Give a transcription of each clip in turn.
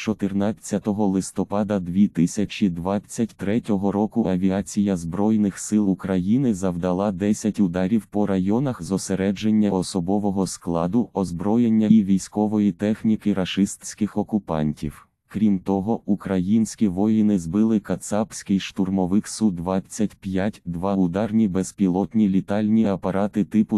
14 листопада 2023 року авіація Збройних сил України завдала 10 ударів по районах зосередження особового складу, озброєння і військової техніки рашистських окупантів. Крім того, українські воїни збили кацапський штурмовик Су-25, 2 ударні безпілотні літальні апарати типу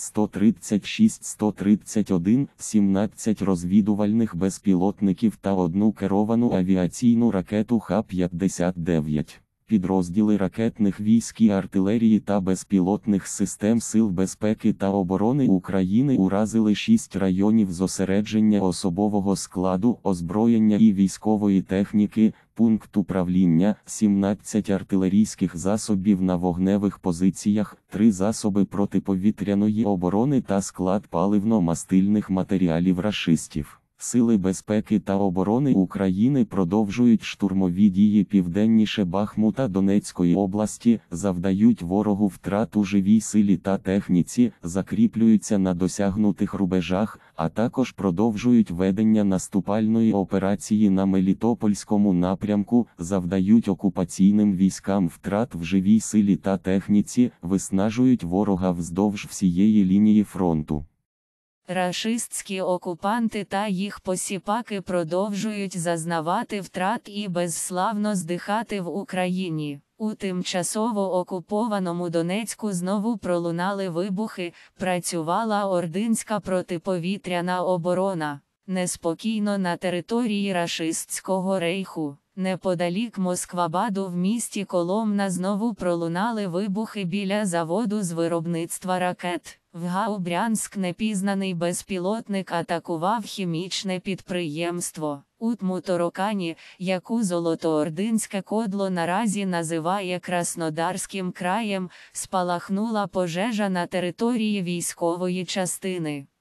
Шахед-136-131, 17 розвідувальних безпілотників та 1 керовану авіаційну ракету Х-59. Підрозділи ракетних військ і артилерії та безпілотних систем Сил безпеки та оборони України уразили 6 районів зосередження особового складу, озброєння і військової техніки, пункт управління, 17 артилерійських засобів на вогневих позиціях, 3 засоби протиповітряної оборони та склад паливно-мастильних матеріалів рашистів. Сили безпеки та оборони України продовжують штурмові дії південніше Бахмута Донецької області, завдають ворогу втрат у живій силі та техніці, закріплюються на досягнутих рубежах, а також продовжують ведення наступальної операції на Мелітопольському напрямку, завдають окупаційним військам втрат в живій силі та техніці, виснажують ворога вздовж всієї лінії фронту. Рашистські окупанти та їх посіпаки продовжують зазнавати втрат і безславно здихати в Україні. У тимчасово окупованому Донецьку знову пролунали вибухи, працювала ординська протиповітряна оборона. Неспокійно на території рашистського рейху. Неподалік Москвабаду в місті Коломна знову пролунали вибухи біля заводу з виробництва ракет. В ГАУ Брянськ непізнаний безпілотник атакував хімічне підприємство. У Тмутаракані, яку Золотоординське кодло наразі називає Краснодарським краєм, спалахнула пожежа на території військової частини.